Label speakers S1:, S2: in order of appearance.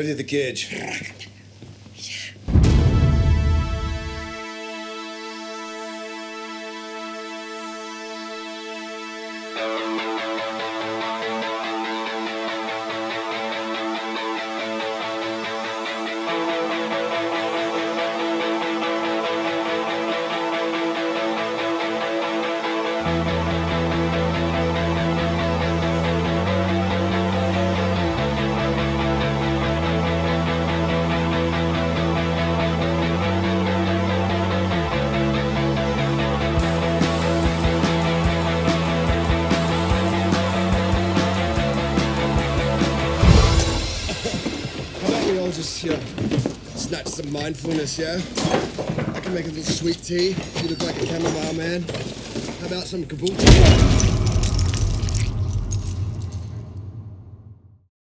S1: you the cage.
S2: Snatch some mindfulness, yeah? I can make a little sweet tea. You look like a chamomile man. How about some kabuki?